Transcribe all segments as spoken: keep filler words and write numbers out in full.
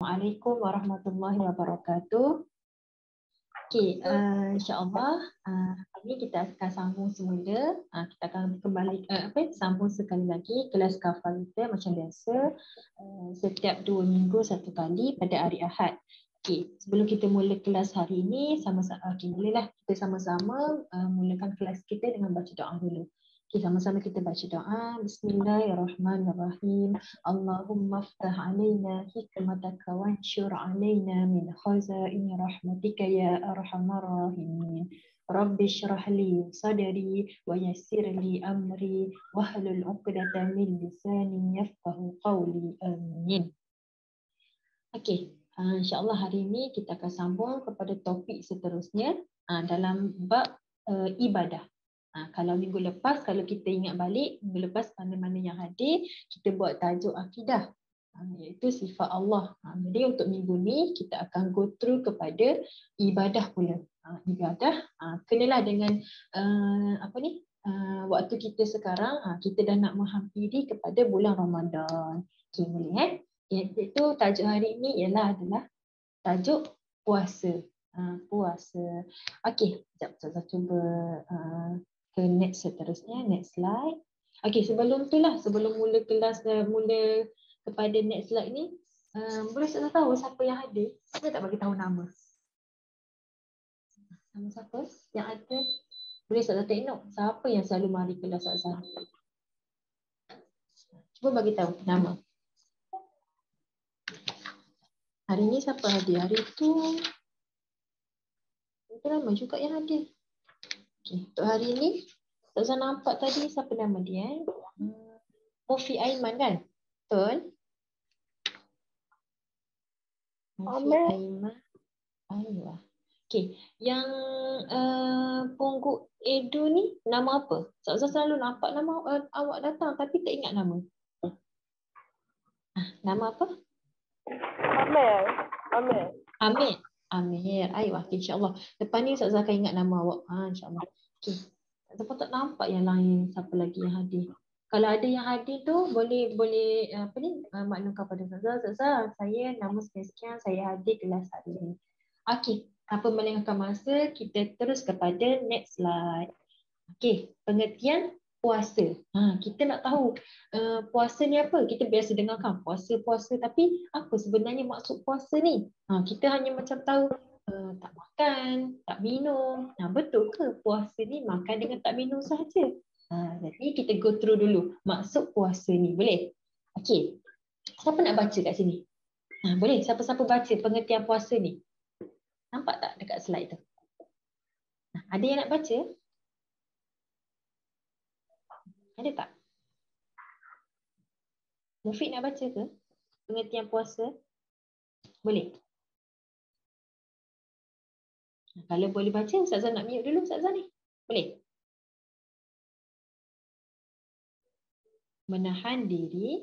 Assalamualaikum warahmatullahi wabarakatuh. Okey, uh, insya-Allah uh, hari ini kita akan sambung semula. Uh, kita akan kembali uh, apa sambung sekali lagi kelas kafal kita macam biasa uh, setiap dua minggu satu kali pada hari Ahad. Okey, sebelum kita mula kelas hari ini sama-sama okey, bolehlah kita sama-sama uh, mulakan kelas kita dengan baca doa dulu. Okey, sama-sama kita baca doa. Bismillahirrahmanirrahim. Allahumma ftah alaina hikmataka wanshur alaina min khazaini rahmatika ya arhamar rahimin. Rabbi shrah li sadri wa yassir li amri wahlul 'uqdatam min lisani yafqahu qawli. Amin. Okey, uh, insya-Allah hari ini kita akan sambung kepada topik seterusnya uh, dalam bab uh, ibadah. Ha, kalau minggu lepas, kalau kita ingat balik, minggu lepas mana-mana yang hadir, kita buat tajuk akidah, ha, iaitu sifat Allah. Ha, jadi untuk minggu ni, kita akan go through kepada ibadah pula. Ha, ibadah, ha, kenalah dengan uh, apa ni, uh, waktu kita sekarang, ha, kita dah nak menghampiri kepada bulan Ramadan. Okay, boleh eh? Iaitu tajuk hari ini ialah adalah tajuk puasa. Ha, puasa. Okey, sekejap saya cuba uh, ke next seterusnya, next slide. Okey, sebelum tu lah, sebelum mula kelas, uh, mula kepada next slide ni, uh, boleh saya tahu siapa yang hadir? Saya tak bagi tahu nama. Nama siapa yang ada? Boleh saya tengok siapa yang selalu mari kelas Azhar? Cuba bagi tahu nama. Hari ni siapa hadir? Hari tu itu lama juga yang hadir. Okay. Untuk hari ni, Ustazah nampak tadi siapa nama dia? Eh? Hmm. Mufi Aiman kan? Betul? Mufi Aiman. Ayuh. Okay. Yang uh, Pungguk Edu ni nama apa? Ustazah selalu nampak nama uh, awak datang tapi tak ingat nama. Ah, nama apa? Amir. Amir. Amir. Amir. Ayuh. Okay, InsyaAllah. Depan ni Ustazah akan ingat nama awak. Ah, InsyaAllah. Okay. Ataupun tak nampak yang lain siapa lagi yang hadir. Kalau ada yang hadir tu boleh boleh apa ni uh, maklumkan pada Ustazah, Ustazah saya nama sekian-sekian saya hadir kelas hari ini. Okey, tanpa melengahkan masa kita terus kepada next slide. Okey, pengertian puasa. Ha, kita nak tahu uh, puasa ni apa? Kita biasa dengarkan puasa-puasa tapi apa sebenarnya maksud puasa ni? Ha, kita hanya macam tahu Uh, tak makan, tak minum. Nah, betul ke puasa ni makan dengan tak minum sahaja? Uh, jadi kita go through dulu maksud puasa ni. Boleh? Okey. Siapa nak baca kat sini? Nah, boleh? Siapa-siapa baca pengertian puasa ni? Nampak tak dekat slide tu? Nah, ada yang nak baca? Ada tak? Mufiq nak baca ke? Pengertian puasa? Boleh? Kalau boleh baca, Ustazah nak mute dulu Ustazah ni. Boleh? Menahan diri.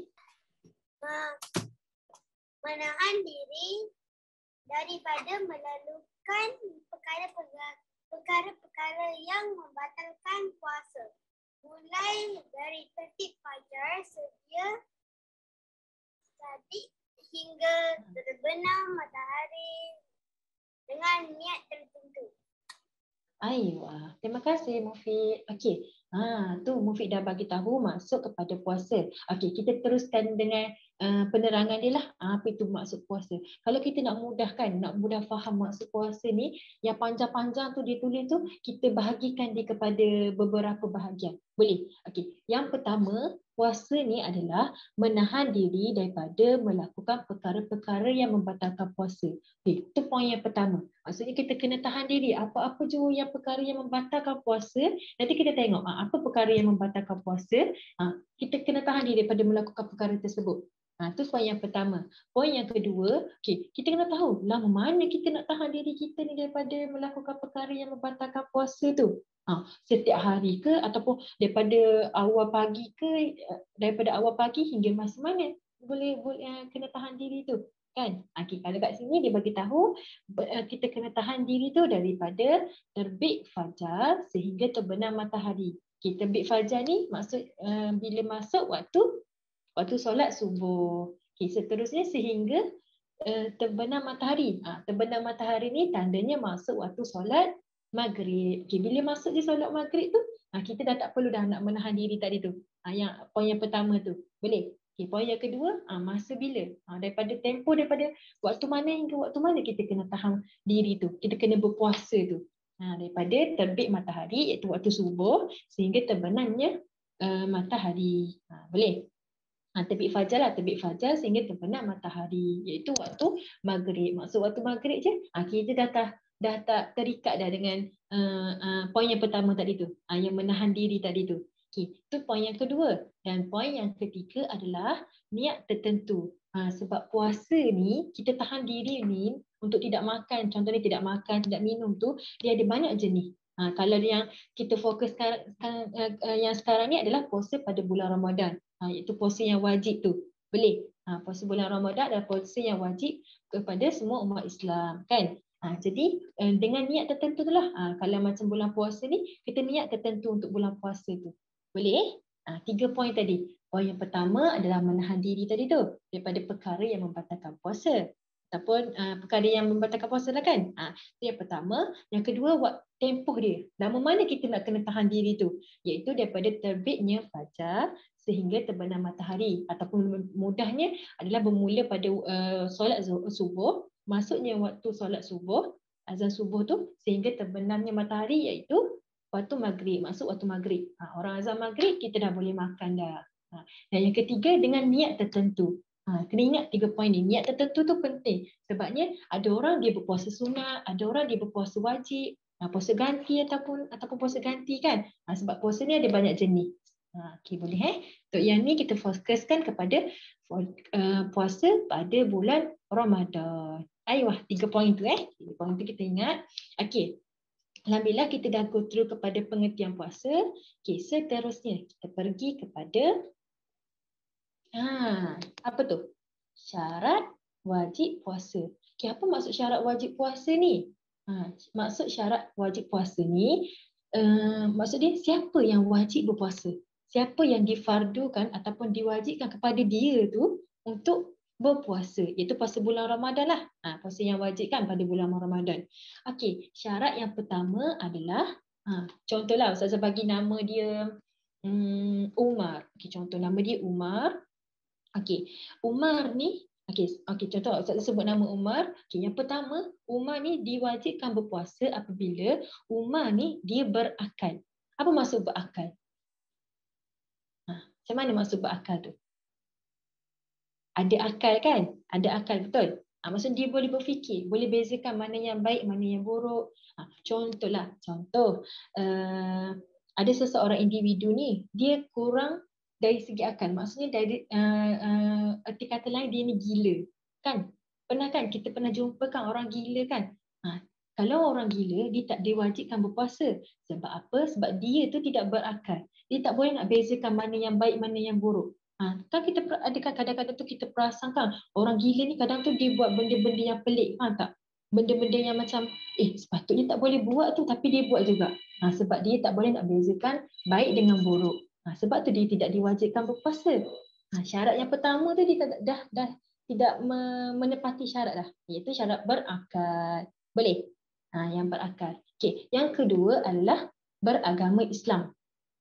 Menahan diri daripada melakukan perkara-perkara yang membatalkan puasa. Mulai dari tertib fajar sedia tadi hingga terbenam matahari dengan niat tertentu. Ayuh, terima kasih Mufiq. Okey, ha, tu Mufiq dah bagi tahu masuk kepada puasa. Okey, kita teruskan dengan uh, penerangan dia lah. Apa itu maksud puasa? Kalau kita nak mudahkan, nak mudah faham maksud puasa ni, yang panjang-panjang tu dia tulis tu, kita bahagikan dia kepada beberapa bahagian. Boleh? Okey, yang pertama, puasa ni adalah menahan diri daripada melakukan perkara-perkara yang membatalkan puasa. Okay, itu poin yang pertama. Maksudnya kita kena tahan diri. Apa-apa je yang perkara yang membatalkan puasa, nanti kita tengok ha, apa perkara yang membatalkan puasa, ha, kita kena tahan diri daripada melakukan perkara tersebut. Ha, itu poin yang pertama. Poin yang kedua, okay, kita kena tahu lama mana kita nak tahan diri kita ni daripada melakukan perkara yang membatalkan puasa tu. Ha, setiap hari ke ataupun daripada awal pagi ke, daripada awal pagi hingga masa mana boleh, boleh uh, kena tahan diri tu kan. Okay, kalau kat sini dia bagi tahu uh, kita kena tahan diri tu daripada terbit fajar sehingga terbenam matahari. Okay, terbit fajar ni maksud uh, bila masuk waktu waktu solat subuh. Okay, seterusnya sehingga uh, terbenam matahari. Ha, terbenam matahari ni tandanya masuk waktu solat maghrib. Okay, bila masuk je solat maghrib tu, ha, kita dah tak perlu dah nak menahan diri tadi tu. Ha, yang poin yang pertama tu. Boleh? Okay, poin yang kedua, ha, masa bila? Ha, daripada tempoh, daripada waktu mana hingga waktu mana kita kena tahan diri tu. Kita kena berpuasa tu. Ha, daripada terbit matahari iaitu waktu subuh sehingga terbenamnya uh, matahari. Ha, boleh? Ha, terbit fajar lah, terbit fajar sehingga terbenam matahari iaitu waktu maghrib. Maksud waktu maghrib je, ha, kita dah tak, dah tak terikat dah dengan uh, uh, poin yang pertama tadi tu, ha, yang menahan diri tadi tu. Okay, itu poin yang kedua. Dan poin yang ketiga adalah niat tertentu. Ha, sebab puasa ni, kita tahan diri ni untuk tidak makan, contohnya tidak makan, tidak minum tu, dia ada banyak jenis. Ha, kalau yang kita fokus sekarang, uh, uh, yang sekarang ni adalah puasa pada bulan Ramadan. Ha, iaitu puasa yang wajib tu. Boleh? Ha, puasa bulan Ramadan adalah puasa yang wajib kepada semua umat Islam. Kan? Ha, jadi uh, dengan niat tertentu tu lah. Ha, kalau macam bulan puasa ni, kita niat tertentu untuk bulan puasa tu. Boleh? Ha, tiga poin tadi. Poin yang pertama adalah menahan diri tadi tu daripada perkara yang membatalkan puasa. Ataupun uh, perkara yang membatalkan puasa lah kan. Ha, itu yang pertama. Yang kedua, waktu tempoh dia. Lama mana kita nak kena tahan diri tu? Iaitu daripada terbitnya fajar sehingga terbenam matahari. Ataupun mudahnya adalah bermula pada uh, solat subuh. Masuknya waktu solat subuh, azan subuh tu sehingga terbenamnya matahari iaitu waktu maghrib, masuk waktu maghrib. Ha, orang azan maghrib, kita dah boleh makan dah. Ha, dan yang ketiga, dengan niat tertentu. Ha, kena ingat tiga poin ni. Niat tertentu tu penting. Sebabnya ada orang dia berpuasa sunat, ada orang dia berpuasa wajib, ha, puasa ganti ataupun ataupun puasa ganti kan. Ha, sebab puasa ni ada banyak jenis. Ha, okay, boleh eh. Untuk yang ni kita fokuskan kepada uh, puasa pada bulan Ramadan. Ayuh, tiga poin tu eh. Tiga poin tu kita ingat. Okey. Alhamdulillah kita dah go through kepada pengertian puasa. Okey, seterusnya kita pergi kepada ha, apa tu? Syarat wajib puasa. Okey, apa maksud syarat wajib puasa ni? Ha, maksud syarat wajib puasa ni, uh, maksud dia siapa yang wajib berpuasa? Siapa yang difardukan ataupun diwajibkan kepada dia tu untuk berpuasa, iaitu puasa bulan Ramadan lah. Ha, puasa yang wajib kan pada bulan Ramadan. Okey, syarat yang pertama adalah, ha, contohlah Ustazah bagi nama dia um, Umar. Okey, contoh nama dia Umar. Okey, Umar ni, okey, okey contoh Ustazah sebut nama Umar. Okey, yang pertama, Umar ni diwajibkan berpuasa apabila Umar ni dia berakal. Apa maksud berakal? Ha, macam mana maksud berakal tu? Ada akal kan? Ada akal, betul? Ha, maksudnya dia boleh berfikir, boleh bezakan mana yang baik, mana yang buruk. Ha, contohlah, contoh, uh, ada seseorang individu ni, dia kurang dari segi akal. Maksudnya dari uh, uh, erti kata lain, dia ni gila. Kan? Pernah kan? Kita pernah jumpa kan orang gila kan? Ha, kalau orang gila, dia tak diwajibkan berpuasa. Sebab apa? Sebab dia tu tidak berakal. Dia tak boleh nak bezakan mana yang baik, mana yang buruk. Ha, kan kita ada kadang-kadang tu kita perasan kan orang gila ni kadang tu dia buat benda-benda yang pelik, faham tak? Benda-benda yang macam eh sepatutnya tak boleh buat tu tapi dia buat juga. Ha, sebab dia tak boleh nak bezakan baik dengan buruk. Ha, sebab tu dia tidak diwajibkan berpuasa. Ha, syarat yang pertama tu dia dah dah, dah tidak menepati syarat dah, iaitu syarat berakal. Boleh? Ha, yang berakal. Okey, yang kedua adalah beragama Islam.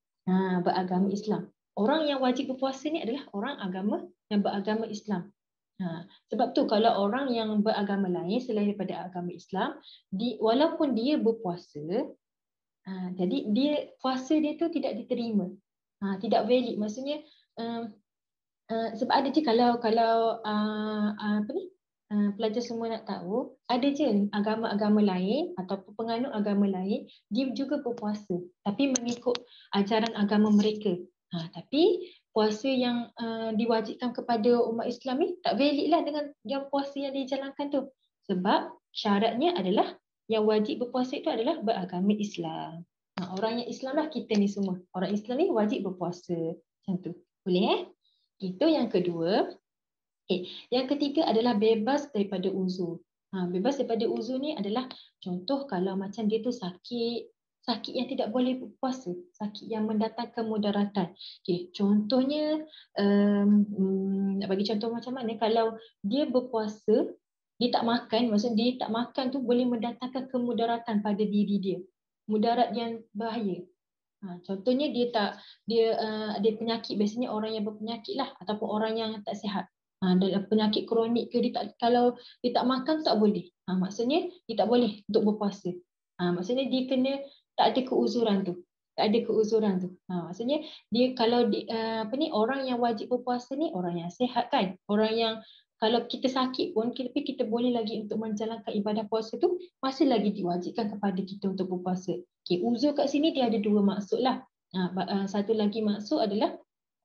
Ha, beragama Islam. Orang yang wajib berpuasa ni adalah orang agama yang beragama Islam. Ha, sebab tu kalau orang yang beragama lain selain daripada agama Islam, di, walaupun dia berpuasa, ha, jadi dia puasa dia tu tidak diterima, ha, tidak valid. Maksudnya uh, uh, sebab ada je kalau kalau uh, uh, apa ni uh, pelajar semua nak tahu, ada je agama-agama lain ataupun penganut agama lain dia juga berpuasa tapi mengikut ajaran agama mereka. Ha, tapi puasa yang uh, diwajibkan kepada umat Islam ni tak valid lah dengan yang puasa yang dijalankan tu. Sebab syaratnya adalah yang wajib berpuasa itu adalah beragama Islam. Ha, orang yang Islam lah kita ni semua. Orang Islam ni wajib berpuasa. Macam tu. Boleh eh? Itu yang kedua. Okay. Yang ketiga adalah bebas daripada uzur. Ha, bebas daripada uzur ni adalah contoh kalau macam dia tu sakit, sakit yang tidak boleh berpuasa, sakit yang mendatangkan mudaratan. Okay, contohnya, um, nak bagi contoh macam mana, kalau dia berpuasa dia tak makan, maksudnya dia tak makan tu boleh mendatangkan kemudaratan pada diri dia. Mudarat yang bahaya. Ha, contohnya dia tak dia uh, ada penyakit, biasanya orang yang berpenyakit lah ataupun orang yang tak sihat. Ha, dalam penyakit kronik ke dia tak, kalau dia tak makan tak boleh. Ha, maksudnya dia tak boleh untuk berpuasa. Ha, maksudnya dia kena tak ada keuzuran tu. Tak ada keuzuran tu. Ha, maksudnya dia kalau di, uh, apa ni orang yang wajib berpuasa ni orang yang sihat kan. Orang yang kalau kita sakit pun kita, kita boleh lagi untuk menjalankan ibadah puasa tu masih lagi diwajibkan kepada kita untuk berpuasa. Okey, uzur kat sini dia ada dua maksud lah. Ha, uh, satu lagi maksud adalah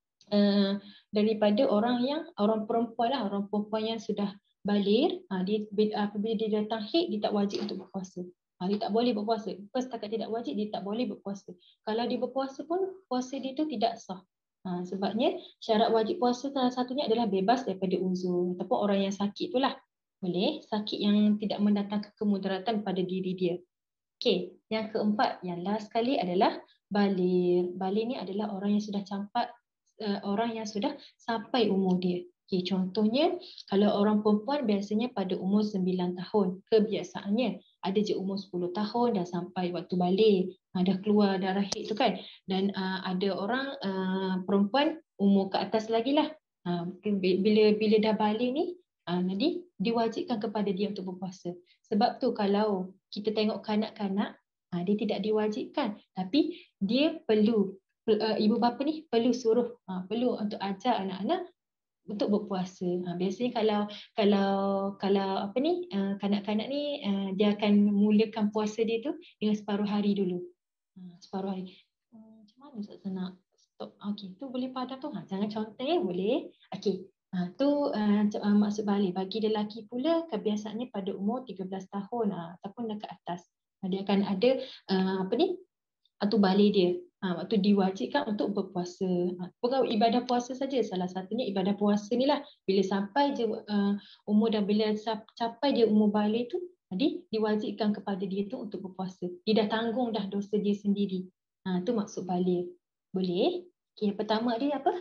Uh, daripada orang yang orang perempuan lah, orang perempuan yang sudah baligh, ha, dia apabila dia datang haid dia tak wajib untuk berpuasa. Ha, dia tak boleh berpuasa. Bukan setakat tidak wajib, dia tak boleh berpuasa. Kalau dia berpuasa pun puasa dia tu tidak sah. Ha, sebabnya syarat wajib puasa salah satunya adalah bebas daripada uzur ataupun orang yang sakit tu lah. Boleh sakit yang tidak mendatangkan kemudaratan pada diri dia. Okey, yang keempat, yang last sekali adalah baligh. Baligh ni adalah orang yang sudah campak, uh, orang yang sudah sampai umur dia. Okey, contohnya kalau orang perempuan biasanya pada umur sembilan tahun, kebiasaannya ada je umur sepuluh tahun dah sampai waktu baligh, uh, dah keluar darah haid tu kan. Dan uh, ada orang uh, perempuan umur ke atas lagi lah. Uh, bila bila dah baligh ni, uh, jadi diwajibkan kepada dia untuk berpuasa. Sebab tu kalau kita tengok kanak-kanak, ha, dia tidak diwajibkan, tapi dia perlu, uh, ibu bapa ni perlu suruh, ha, perlu untuk ajar anak-anak untuk berpuasa. Ha, biasanya kalau kalau kalau apa ni, uh, kanak-kanak ni uh, dia akan mulakan puasa dia tu dengan separuh hari dulu. Ha, separuh hari. Hmm, macam mana Ustaz nak stop? Okey, tu boleh padam tu. Ha, jangan contoh ya, boleh. Okey. Ha, tu uh, uh, maksud baligh. Bagi lelaki pula kebiasaannya pada umur tiga belas tahun uh, ataupun ke atas. Uh, dia akan ada uh, apa ni? Waktu baligh dia. Ha, waktu diwajibkan untuk berpuasa. Ha, bukan ibadah puasa saja. Salah satunya ibadah puasa ni lah. Bila sampai je uh, umur dah bila capai dia umur baligh tu, jadi diwajibkan kepada dia tu untuk berpuasa. Dia dah tanggung dah dosa dia sendiri. Ha, tu maksud baligh. Boleh? Okay, yang pertama dia apa?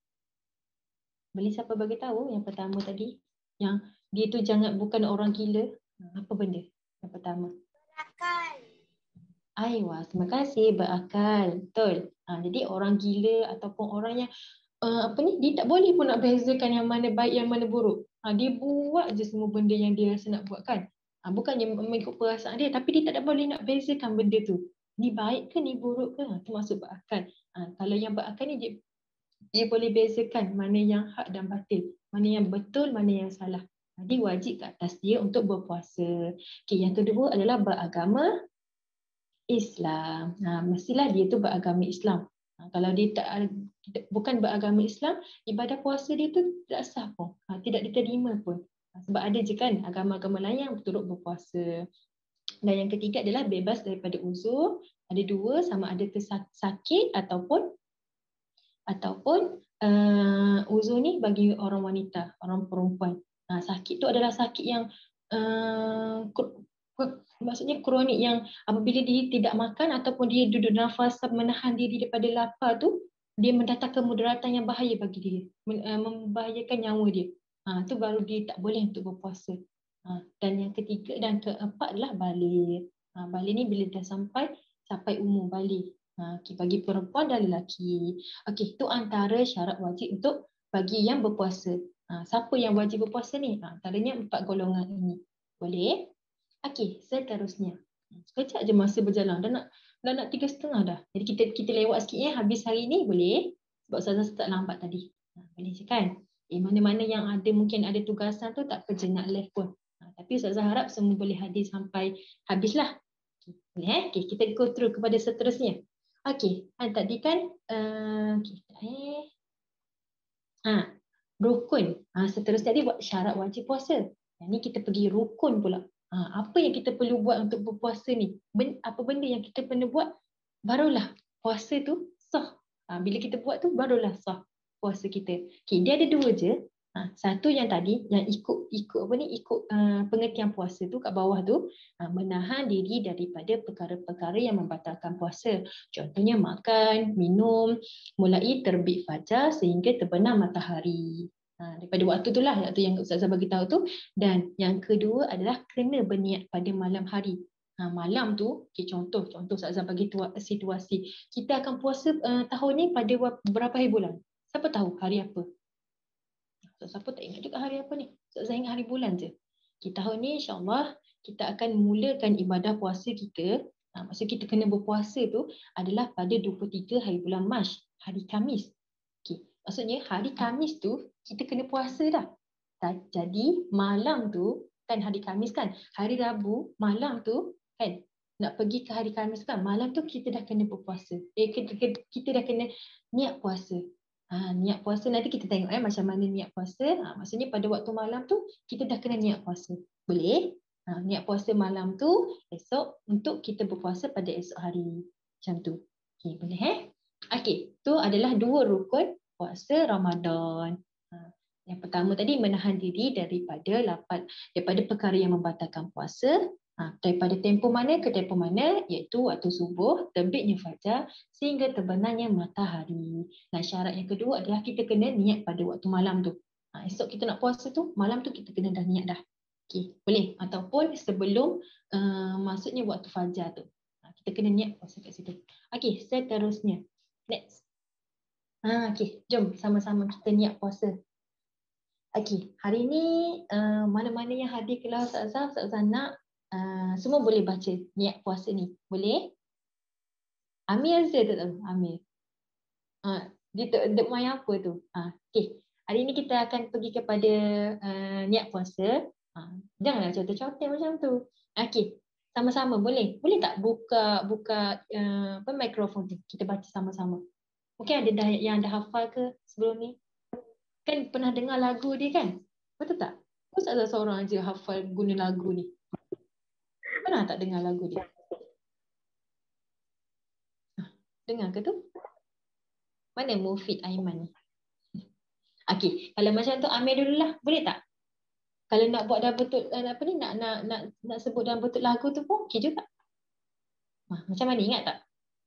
Boleh siapa bagi tahu yang pertama tadi? Yang dia tu jangan bukan orang gila. Apa benda yang pertama? Berakal. Aiwah, terima kasih, berakal. Betul. Ha, jadi orang gila ataupun orang yang uh, apa ni, dia tak boleh pun nak bezakan yang mana baik yang mana buruk. Ha, dia buat je semua benda yang dia rasa nak buat kan. Ha, bukannya mengikut perasaan dia, tapi dia tak boleh nak bezakan benda tu. Ni baik ke ni buruk ke? Ha, tu maksud berakal. Ha, kalau yang berakal ni dia dia boleh bezakan mana yang hak dan batil, mana yang betul, mana yang salah. Jadi wajib ke atas dia untuk berpuasa. Okay, yang kedua adalah beragama Islam. Ha, mestilah dia tu beragama Islam. Ha, kalau dia tak bukan beragama Islam, ibadah puasa dia tu tidak sah pun. Ha, tidak diterima pun. Ha, sebab ada je kan agama-agama lain yang turut berpuasa. Dan yang ketiga adalah bebas daripada uzur. Ada dua, sama ada tersakit ataupun ataupun uh, uzur ni bagi orang wanita, orang perempuan. Ha, sakit tu adalah sakit yang uh, maksudnya kronik, yang apabila dia tidak makan ataupun dia duduk dalam fasa menahan diri daripada lapar tu, dia mendatangkan mudaratan yang bahaya bagi dia, membahayakan nyawa dia. Ha, tu baru dia tak boleh untuk berpuasa. Ha, dan yang ketiga dan keempat adalah baligh. Ha, baligh ni bila dah sampai sampai umur baligh. Ha, okay, bagi perempuan dan lelaki. Okey, itu antara syarat wajib untuk bagi yang berpuasa. Ha, siapa yang wajib berpuasa ni? Ha, antaranya empat golongan ini. Boleh? Okey, seterusnya. Sekejap je masa berjalan. Dah nak dah nak tiga setengah dah. Jadi kita kita lewat sikit ya, habis hari ni boleh? Sebab Ustazah start lambat tadi. Ha, boleh je kan? Eh, mana-mana yang ada mungkin ada tugasan tu tak kerja nak live pun. Ha, tapi Ustazah harap semua boleh hadir sampai habislah. Okay, boleh eh? Okay, kita go through kepada seterusnya. Okey, ha, tadi kan uh, okay, eh. Ha, rukun. Ha, seterusnya tadi buat syarat wajib puasa. Yang ni kita pergi rukun pula. Ha, apa yang kita perlu buat untuk berpuasa ni? Ben, apa benda yang kita perlu buat? Barulah puasa tu sah. Ha, bila kita buat tu barulah sah puasa kita. Okey, dia ada dua je. Ha, satu yang tadi yang ikut ikut apa ni ikut uh, pengertian puasa tu kat bawah tu, ha, menahan diri daripada perkara-perkara yang membatalkan puasa. Contohnya makan, minum, mulai terbit fajar sehingga terbenam matahari. Ha, daripada waktu itulah waktu yang Ustazah bagi tahu tu. Dan yang kedua adalah kena berniat pada malam hari. Ha, malam tu, okay, contoh contoh Ustazah bagi tua, situasi. Kita akan puasa uh, tahun ni pada berapa hari bulan? Siapa tahu hari apa? Siapa tak ingat juga hari apa ni? Ustazah ingat hari bulan je. Okay, tahun ni insya-Allah kita akan mulakan ibadah puasa kita. Ha, maksud kita kena berpuasa tu adalah pada dua puluh tiga hari bulan Mac, hari Khamis. Okay. Maksudnya hari Khamis tu kita kena puasa dah. Jadi malam tu kan hari Khamis kan, hari Rabu malam tu kan nak pergi ke hari Khamis kan, malam tu kita dah kena berpuasa. Eh kita, kita dah kena niat puasa. Ha, niat puasa nanti kita tengok eh macam mana niat puasa. Ha, maksudnya pada waktu malam tu kita dah kena niat puasa. Boleh? Ha, niat puasa malam tu esok untuk kita berpuasa pada esok hari. Macam tu. Okey, boleh eh? Okey, tu adalah dua rukun puasa Ramadan. Ha, yang pertama tadi menahan diri daripada lapat daripada perkara yang membatalkan puasa. Ha, daripada tempoh mana ke tempoh mana, iaitu waktu subuh, terbitnya fajar sehingga terbenamnya matahari. Nah, syarat yang kedua adalah kita kena niat pada waktu malam tu. Ha, esok kita nak puasa tu, malam tu kita kena dah niat dah. Okey, boleh. Ataupun sebelum uh, masuknya waktu fajar tu. Ha, kita kena niat puasa kat situ. Okey, seterusnya. Next. Ha, okey, jom sama-sama kita niat puasa. Okey, hari ni uh, mana-mana yang hadir kelas Ustazah, Ustazah nak uh, semua boleh baca niat puasa ni. Boleh? Amir saya tak tahu. Amir. Ha, dia tak dek mai apa tu? Ha, okey. Hari ni kita akan pergi kepada uh, niat puasa. Ha, janganlah contoh-contoh macam tu. Okey. Sama-sama boleh? Boleh tak buka buka uh, apa mikrofon tu? Kita baca sama-sama. Mungkin ada dah, yang dah hafal ke sebelum ni? Kan pernah dengar lagu dia kan? Betul tak? Kau tak ada seorang je hafal guna lagu ni. Pernah tak dengar lagu dia? Dengar ke tu? Mana Mufid Aiman ni? Okey, kalau macam tu Amir dululah. Boleh tak? Kalau nak buat dah betul apa ni nak nak nak nak sebut dalam betul lagu tu pun okey juga. Ha, macam mana ingat tak?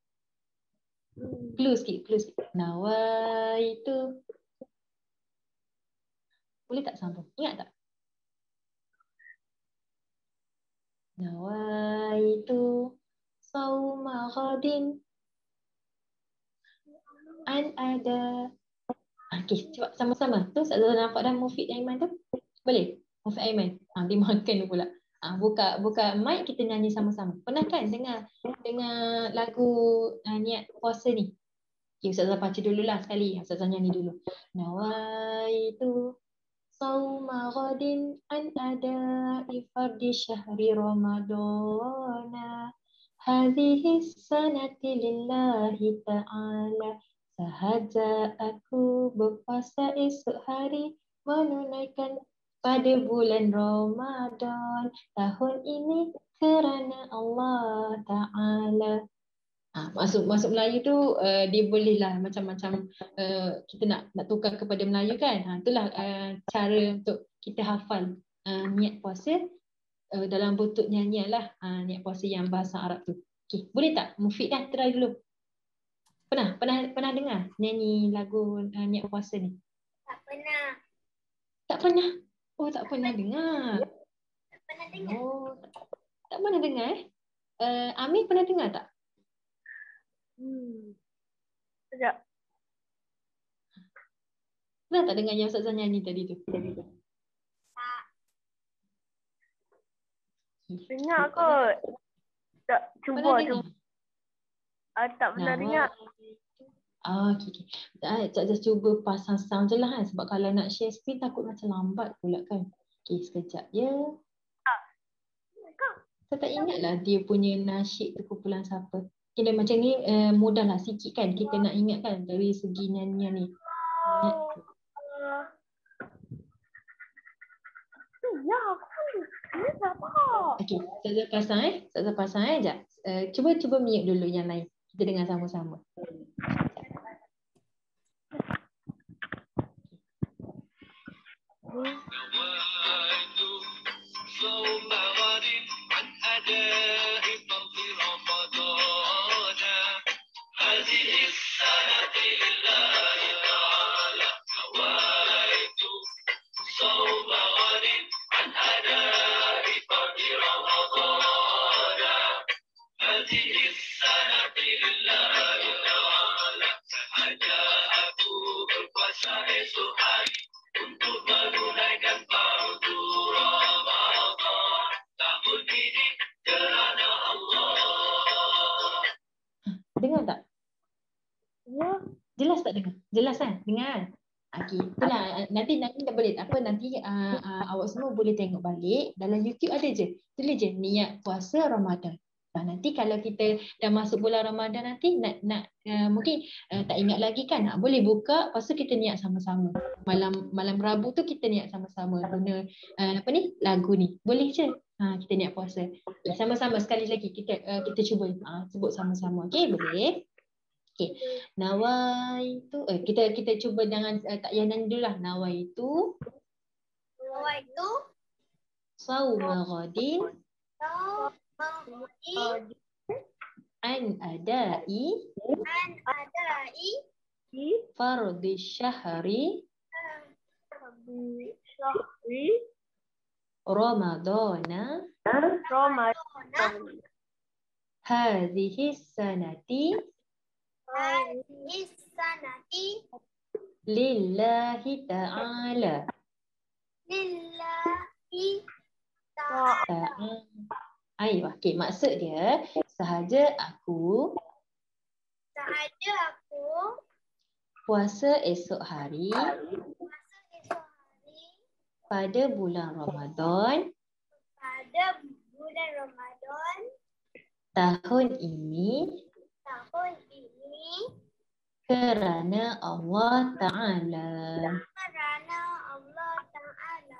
Clue sikit, clue sikit. Nawaitu. Boleh tak sambung? Ingat tak? Nawaitu sauma ghadin an ada. Okey, cuba sama-sama. Tu Ustazah nampak dah Mufid Aiman tu? Boleh? Mufid Aiman. Ha, dia makan pula. Ha, buka buka mic kita nyanyi sama-sama. Pernah kan dengar dengar lagu uh, niat puasa ni? Okay, Ustazah baca dululah sekali. Ustazah nyanyi dulu. Nawaitu sauma ghadin an ada fardi syahri ramadana hadhihi sanati lillahi ta'ala. Sahaja aku berpuasa esok hari menunaikan pada bulan Ramadan tahun ini kerana Allah Ta'ala. Ha, masuk masuk Melayu tu uh, dia bolehlah macam-macam uh, kita nak nak tukar kepada Melayu kan. Ha, itulah uh, cara untuk kita hafal uh, niat puasa uh, dalam bentuk nyanyian lah, uh, niat puasa yang bahasa Arab tu. Okey, boleh tak? Mufid dah try dulu. Pernah pernah pernah dengar nyanyi lagu uh, niat puasa ni? Tak pernah. Tak pernah. Oh, tak pernah dengar. Tak pernah dengar. Oh, tak, tak pernah dengar eh. Uh, Amir pernah dengar tak? Hmm. Sekejap. Pernah tak dengar yang Ustazah nyanyi tadi tu? Tak. Dengar kot. Tak, cuba, Pernah cuba. dengar? Ah, tak pernah Nah, dengar. Ah, okey, okey. Ustazah cuba pasang sound je lah kan. Sebab kalau nak share screen takut macam lambat pula kan. Okey, sekejap ya. Saya tak ingat lah dia punya nasyid tu kumpulan siapa. Okay, dan macam ni uh, mudah lah sikit kan. Kita nak ingat kan dari segi nyanyian ni. Ingat. Ya, aku ni siapa? Okey, Ustazah pasang eh. Ustazah pasang eh. Sekejap. Uh, cuba cuba mute dulu yang lain. Kita dengar sama-sama. Jelas kan? Dengar. Okey, itulah nanti nanti tak boleh apa nanti uh, uh, awak semua boleh tengok balik dalam YouTube ada je. Tulis je niat puasa Ramadan. Nah, nanti kalau kita dah masuk bulan Ramadan nanti nak nak uh, mungkin uh, tak ingat lagi kan, nak boleh buka lepas tu kita niat sama-sama. Malam malam Rabu tu kita niat sama-sama guna uh, apa ni lagu ni. Boleh je. Ha, kita niat puasa. Okay, sama-sama sekali lagi kita uh, kita cuba uh, sebut sama-sama. Okey, boleh? Okey. Nawaitu eh kita kita cuba dengan uh, tak yanan dululah. Nawaitu Nawaitu sauma ghadin saumati an adai an adai fardhi syahri Di syahri Ramadana Ramadan. hadhihi sanati hadhihi sanati lillahi ta'ala. lillahi ta'ala. Ta'ala. Ayuh, okey, maksud dia sahaja aku Sahaja aku puasa esok hari puasa esok hari pada bulan Ramadan pada bulan Ramadan tahun ini tahun ini kerana Allah Ta'ala. kerana Allah Ta'ala.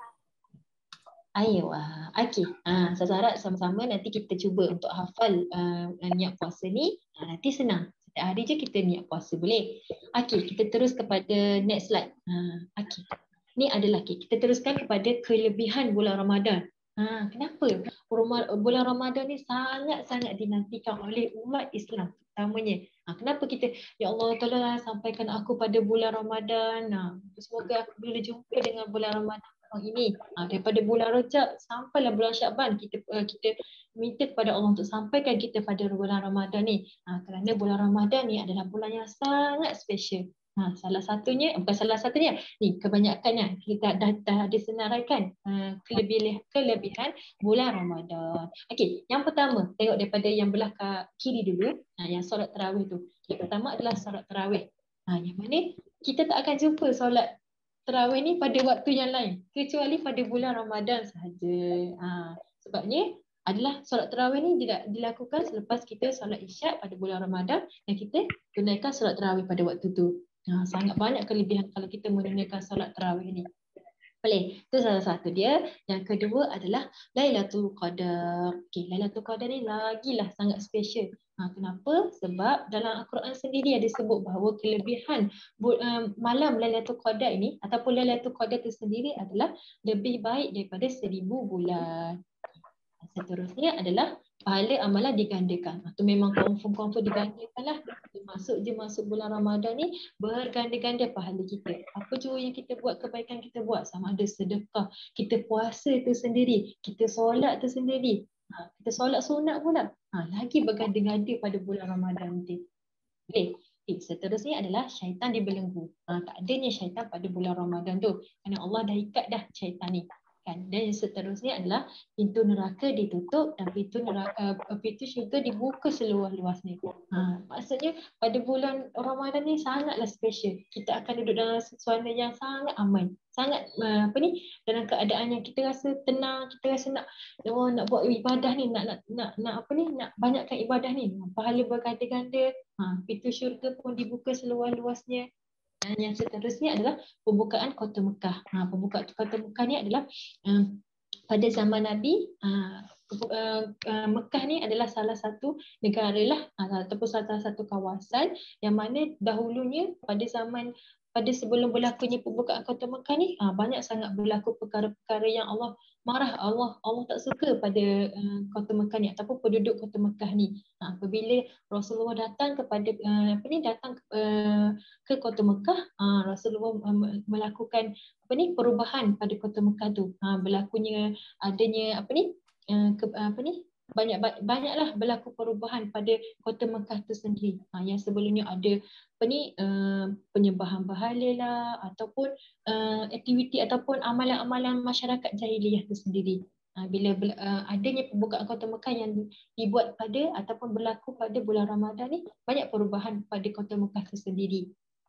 Ayuh, okey. Ha, saya harap sama-sama nanti kita cuba untuk hafal uh, niat puasa ni. Ha, nanti senang. Setiap hari je kita niat puasa, boleh? Okey, kita terus kepada next slide. Ha, okey. Ni adalah okay, kita teruskan kepada kelebihan bulan Ramadan. Ha, kenapa? Bulan Ramadan ni sangat-sangat dinantikan oleh umat Islam terutamanya. Ha, kenapa kita, ya Allah tolonglah sampaikan aku pada bulan Ramadan. Ha, semoga aku boleh jumpa dengan bulan Ramadan tahun ini. Ha, daripada bulan Rajab sampailah bulan Syaban kita uh, kita minta kepada Allah untuk sampaikan kita pada bulan Ramadan ni. Ha, kerana bulan Ramadan ni adalah bulan yang sangat special. Ha, salah satunya, bukan salah satunya, ni kebanyakannya kita dah, dah disenaraikan uh, kelebihan, kelebihan bulan Ramadan. Okey, yang pertama, tengok daripada yang belah ke kiri dulu, ha, yang solat tarawih tu. Okay, pertama adalah solat tarawih. Ha, yang mana kita tak akan jumpa solat tarawih ni pada waktu yang lain, kecuali pada bulan Ramadan sahaja. Ha, sebabnya adalah solat tarawih ni tidak dilakukan selepas kita solat isyak pada bulan Ramadan dan kita tunaikan solat tarawih pada waktu tu. Ha, sangat banyak kelebihan kalau kita menunaikan solat tarawih ni. Boleh. Itu salah satu dia. Yang kedua adalah Lailatul Qadar. Okey, Lailatul Qadar ni lagilah sangat special. Ha, kenapa? Sebab dalam Al-Quran sendiri ada sebut bahawa kelebihan um, malam Lailatul Qadar ini ataupun Lailatul Qadar itu sendiri adalah lebih baik daripada seribu bulan. Seterusnya adalah pahala amalan digandakan. Itu memang confirm-confirm digandakan lah. Masuk je masuk bulan Ramadan ni berganda-ganda pahala kita. Apa jua yang kita buat, kebaikan kita buat, sama ada sedekah, kita puasa tu sendiri, kita solat tu sendiri, ha, kita solat sunat pula, ha, lagi berganda-ganda pada bulan Ramadan nanti. Okay. Eh, seterusnya adalah syaitan dibelenggu. Ha, tak adanya syaitan pada bulan Ramadan tu. Kerana Allah dah ikat dah syaitan ni. Kan? Dan yang seterusnya adalah pintu neraka ditutup dan pintu neraka, uh, pintu syurga dibuka seluas-luasnya. Ha, maksudnya pada bulan Ramadan ni sangatlah special. Kita akan duduk dalam suasana yang sangat aman, sangat uh, apa ni, dalam keadaan yang kita rasa tenang, kita rasa nak oh, nak buat ibadah ni, nak nak nak, nak apa ni, nak banyakkan ibadah ni. Pahala berganda-ganda. Ha, pintu syurga pun dibuka seluas-luasnya. Dan yang seterusnya adalah pembukaan Kota Mekah. Ha, pembukaan Kota Mekah ni adalah um, pada zaman Nabi, uh, uh, uh, Mekah ni adalah salah satu negara lah uh, ataupun salah satu kawasan yang mana dahulunya pada zaman pada sebelum berlakunya pembukaan Kota Mekah ni, uh, banyak sangat berlaku perkara-perkara yang Allah marah, Allah Allah tak suka pada uh, Kota Mekah ni ataupun penduduk Kota Mekah ni. Uh, apabila Rasulullah datang kepada uh, apa ni datang uh, ke Kota Mekah, uh, Rasulullah uh, melakukan apa ni perubahan pada Kota Mekah tu. Uh, berlakunya adanya apa ni uh, ke, uh, apa ni banyak banyaklah berlaku perubahan pada Kota Mekah tu sendiri. Ha, yang sebelumnya ada apa ni uh, penyembahan berhala lah ataupun uh, aktiviti ataupun amalan-amalan masyarakat jahiliyah tu sendiri. Ha, bila uh, adanya pembukaan Kota Mekah yang dibuat pada ataupun berlaku pada bulan Ramadan ni, banyak perubahan pada Kota Mekah tu sendiri.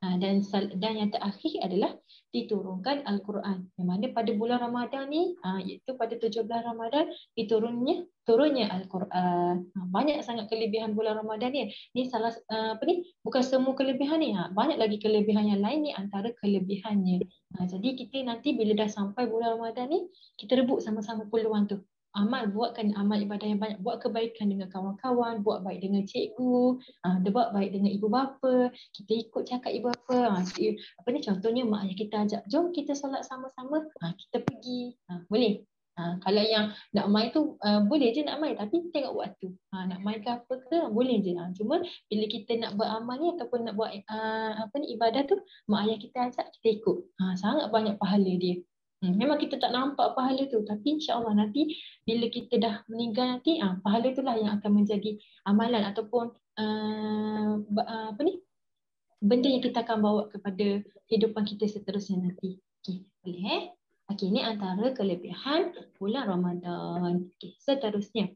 Ha, dan dan yang terakhir adalah diturunkan Al-Quran. Yang mana pada bulan Ramadan ni, ha, iaitu pada tujuh belas Ramadan, diturunnya turunnya Al-Quran. Ha, banyak sangat kelebihan bulan Ramadan ni. Ni salah uh, apa ni? Bukan semua kelebihan ni. Ha, banyak lagi kelebihan yang lain ni antara kelebihannya. Ha, jadi kita nanti bila dah sampai bulan Ramadan ni, kita rebut sama-sama peluang tu. Amal, buatkan amal ibadah yang banyak, buat kebaikan dengan kawan-kawan, buat baik dengan cikgu, uh, buat baik dengan ibu bapa, kita ikut cakap ibu bapa. Uh, apa ni contohnya mak ayah kita ajak, jom kita solat sama-sama, uh, kita pergi, uh, boleh. Uh, kalau yang nak main tu uh, boleh je nak main, tapi tengok waktu. Uh, nak main ke apa ke boleh je. Uh, cuma bila kita nak buat amal ni ataupun nak buat uh, apa ni ibadah tu, mak ayah kita ajak, kita ikut. Uh, sangat banyak pahala dia. Hmm, memang kita tak nampak pahala tu, tapi insya-Allah nanti bila kita dah meninggal nanti, ah, pahala itulah yang akan menjadi amalan ataupun uh, apa ni, benda yang kita akan bawa kepada kehidupan kita seterusnya nanti. Okey, boleh eh? Okey, ini antara kelebihan bulan Ramadan. Okey, seterusnya.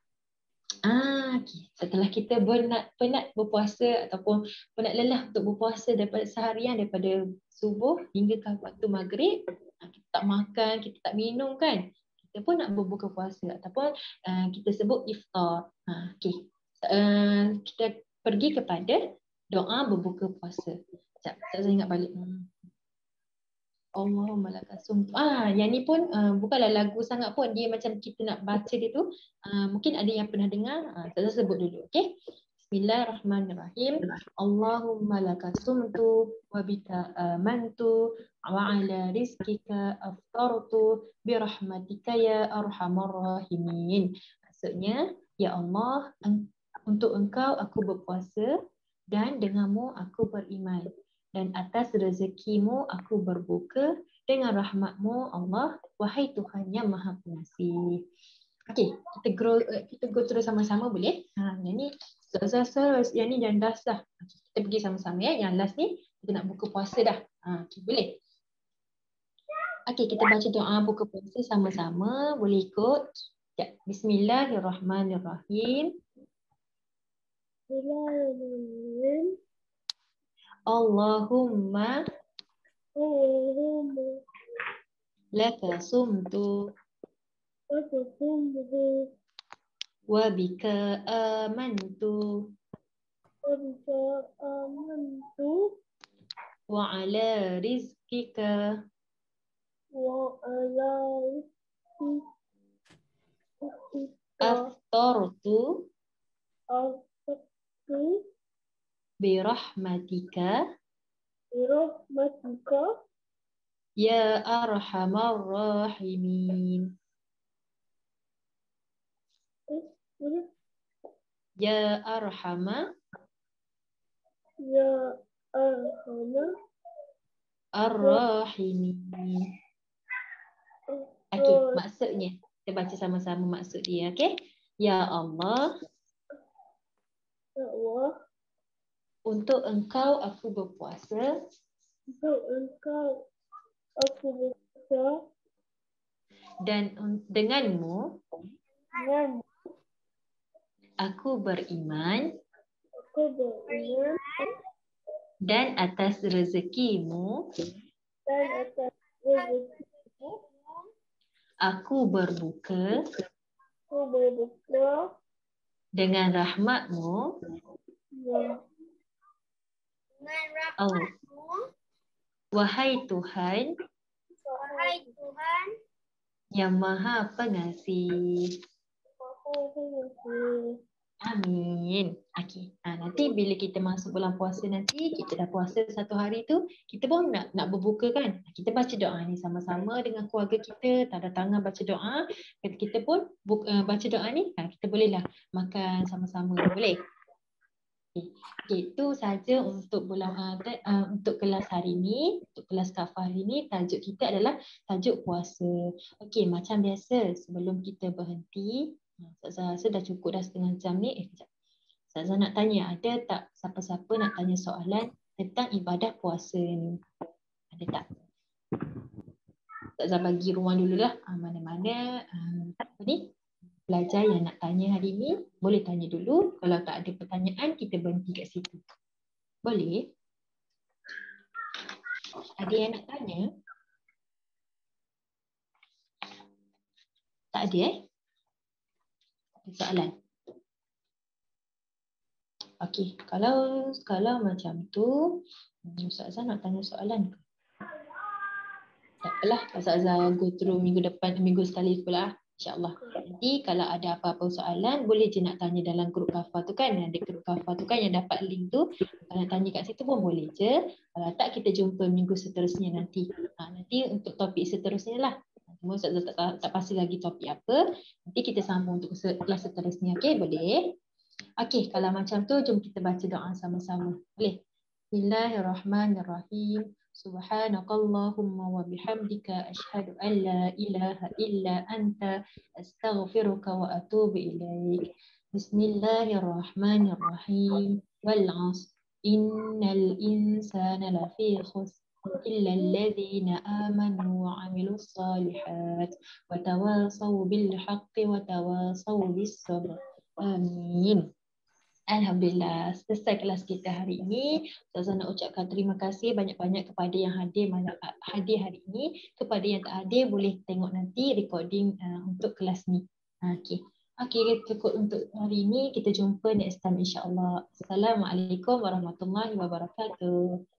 Ah, okay. Setelah kita penat-penat berpuasa ataupun penat lelah untuk berpuasa daripada seharian, daripada subuh hingga ke waktu maghrib, kita tak makan, kita tak minum kan, kita pun nak berbuka puasa ataupun uh, kita sebut iftar. Ha, okay. Uh, kita pergi kepada doa berbuka puasa. Sekejap, saya ingat balik. Hmm. Allahumma lakasum. Ah, yang ni pun uh, bukanlah lagu sangat pun, dia macam kita nak baca dia tu. Uh, mungkin ada yang pernah dengar. Uh, saya sebut dulu, okey. Bismillahirrahmanirrahim. Allahumma lakasumtu wa bika amantu wa ala rizkika aftartu bi rahmatika ya arhamar rahimin. Maksudnya, ya Allah, untuk engkau aku berpuasa dan denganmu aku beriman. Dan atas rezekimu aku berbuka dengan rahmatmu Allah, wahai Tuhan yang maha pengasih. Okey, kita grow, kita go terus sama-sama boleh? Ha, yang ni terus, yang ni yang last dah. Kita pergi sama-sama ya. Yang last ni kita nak buka puasa dah. Ha, okay, boleh? Okey, kita baca doa buka puasa sama-sama. Boleh ikut? Ya. Bismillahirrahmanirrahim. Bismillahirrahmanirrahim. Allahumma Allahumma laka sumtu lakasumtu wa bika amantu wa bika amantu wa ala rizkika wa ala rizkika aftartu aftartu birahmatika birahmatika ya arhamar rahimin. Ya arhama ya arhama ar-rahimin. Okey, maksudnya kita baca sama-sama maksud dia, okey? Ya Allah, ya Allah, untuk engkau aku berpuasa, untuk engkau aku berpuasa, dan denganmu dengan aku beriman, aku beriman, dan atas rezekimu dan atas rezekimu aku berbuka aku berbuka dengan rahmatmu dengan Allah. Wahai Tuhan Wahai Tuhan yang maha pengasih. Maha Amin. Okey. Ha, nanti bila kita masuk bulan puasa nanti, kita dah puasa satu hari tu, kita pun nak nak berbuka kan. Kita baca doa ni sama-sama dengan keluarga kita, tanda tangan baca doa. Kita pun buka, uh, baca doa ni, ha, kita bolehlah makan sama-sama. Boleh? Okey. Okay, itu saja untuk bulan uh, uh, untuk kelas hari ni, untuk kelas kafah hari ni, tajuk kita adalah tajuk puasa. Okey, macam biasa sebelum kita berhenti, Ustazah rasa dah cukup dah setengah jam ni. Eh, sekejap. Ustazah nak tanya, ada tak siapa-siapa nak tanya soalan tentang ibadah puasa ni? Ada tak? Ustazah bagi ruang dululah. Ha, mana-mana ha, apa ni? Pelajar yang nak tanya hari ni, boleh tanya dulu. Kalau tak ada pertanyaan, kita berhenti kat situ. Boleh? Ada yang nak tanya? Tak ada eh? Ada soalan? Okey, kalau kalau macam tu, Ustaz Azhar nak tanya soalan ke? Tak apalah, Ustaz Azhar go through minggu depan, minggu sekali pula. InsyaAllah. Nanti kalau ada apa-apa soalan, boleh je nak tanya dalam grup Kafah tu kan. Ada grup Kafah tu kan yang dapat link tu. Kalau nak tanya kat situ pun boleh je. Kalau tak, kita jumpa minggu seterusnya nanti. Ha, nanti untuk topik seterusnya lah. Semua Ustaz Azhar tak, tak, tak pasti lagi topik apa. Nanti kita sambung untuk kelas seterusnya. Okey, boleh? Okey, kalau macam tu, jom kita baca doa sama-sama. Boleh? Bismillahirrahmanirrahim. Subhanakallahumma wa bihamdika asyhadu an la ilaha illa anta astaghfiruka wa atubu ilaik. Bismillahirrahmanirrahim. Wal 'asr. Innal insana lafi khusr illa alladhina amanu wa 'amilus solihat wa tawasaw bil haqqi wa tawasaw bis sabr. Amin. Alhamdulillah, selesai kelas kita hari ini. Ustazah nak ucapkan terima kasih banyak-banyak kepada yang hadir malam hadir hari ini. Kepada yang tak hadir, boleh tengok nanti recording uh, untuk kelas ni. Okey. Okey, cukup untuk hari ini. Kita jumpa next time insya-Allah. Assalamualaikum warahmatullahi wabarakatuh.